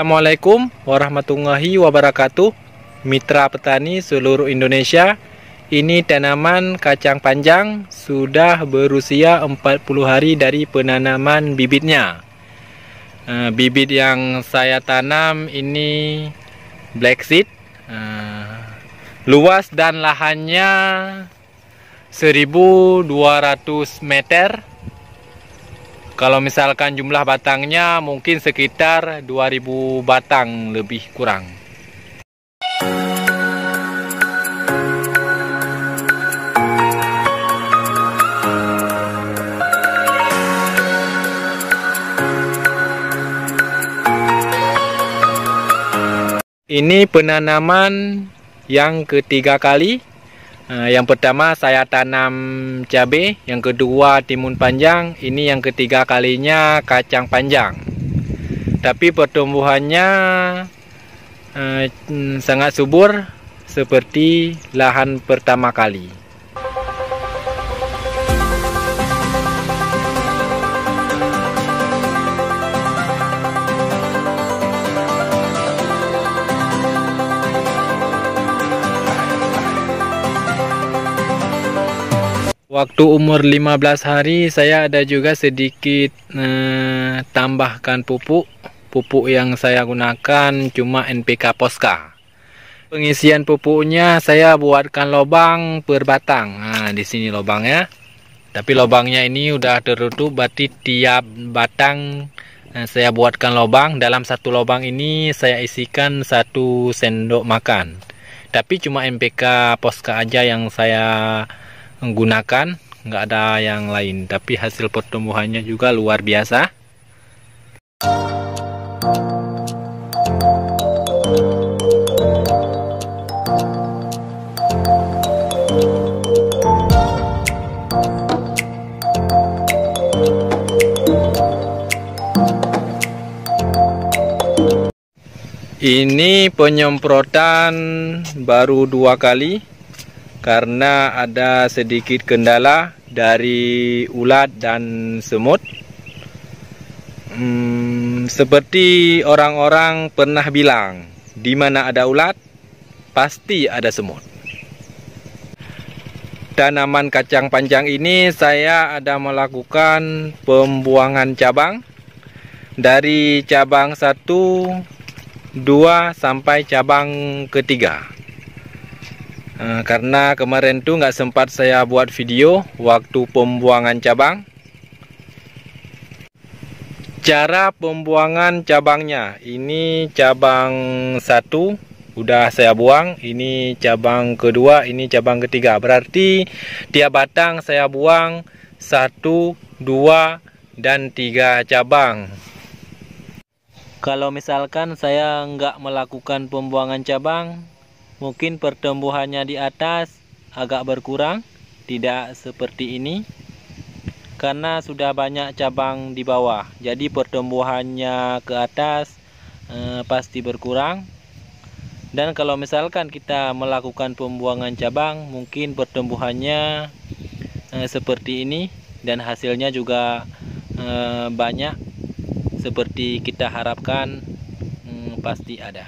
Assalamualaikum warahmatullahi wabarakatuh. Mitra petani seluruh Indonesia, ini tanaman kacang panjang sudah berusia 40 hari dari penanaman bibitnya. Bibit yang saya tanam ini black seed. Luas dan lahannya 1200 meter. Kalau misalkan jumlah batangnya mungkin sekitar 2000 batang lebih kurang. Ini penanaman yang ketiga kali. Yang pertama saya tanam cabai, yang kedua timun panjang, ini yang ketiga kalinya kacang panjang. Tapi pertumbuhannya sangat subur seperti lahan pertama kali. Waktu umur 15 hari saya ada juga sedikit tambahkan pupuk. Pupuk yang saya gunakan cuma NPK Posca. Pengisian pupuknya saya buatkan lubang per batang. Nah, di sini lubangnya. Tapi lubangnya ini udah tertutup, berarti tiap batang saya buatkan lubang. Dalam satu lubang ini saya isikan 1 sendok makan. Tapi cuma NPK Posca aja yang saya menggunakan, nggak ada yang lain, tapi hasil pertumbuhannya juga luar biasa. Ini penyemprotan baru 2 kali karena ada sedikit kendala dari ulat dan semut. Seperti orang-orang pernah bilang, di mana ada ulat, pasti ada semut. Tanaman kacang panjang ini saya ada melakukan pembuangan cabang dari cabang 1, 2 sampai cabang ketiga. Karena kemarin tuh nggak sempat saya buat video waktu pembuangan cabang. Cara pembuangan cabangnya, ini cabang 1 udah saya buang, ini cabang kedua, ini cabang ketiga. Berarti tiap batang saya buang 1, 2, dan 3 cabang. Kalau misalkan saya nggak melakukan pembuangan cabang, mungkin pertumbuhannya di atas agak berkurang, tidak seperti ini. Karena sudah banyak cabang di bawah, jadi pertumbuhannya ke atas pasti berkurang. Dan kalau misalkan kita melakukan pembuangan cabang, mungkin pertumbuhannya seperti ini, dan hasilnya juga banyak seperti kita harapkan, pasti ada.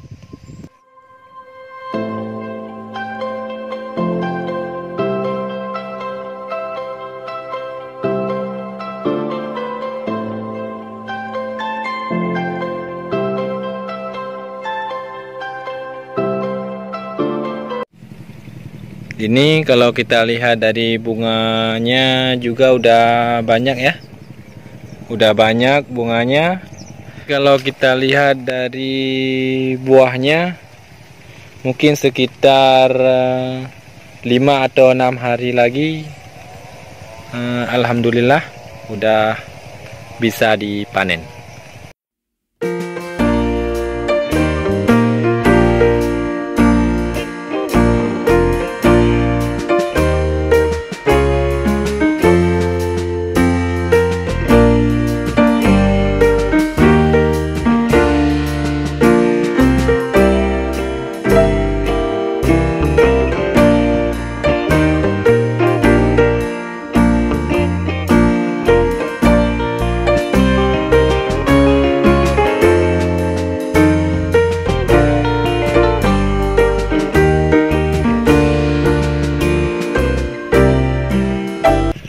Ini kalau kita lihat dari bunganya juga udah banyak ya. Udah banyak bunganya. Kalau kita lihat dari buahnya, mungkin sekitar 5 atau 6 hari lagi, alhamdulillah udah bisa dipanen.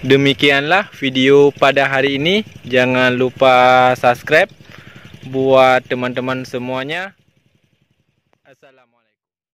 Demikianlah video pada hari ini. Jangan lupa subscribe buat teman-teman semuanya. Assalamualaikum.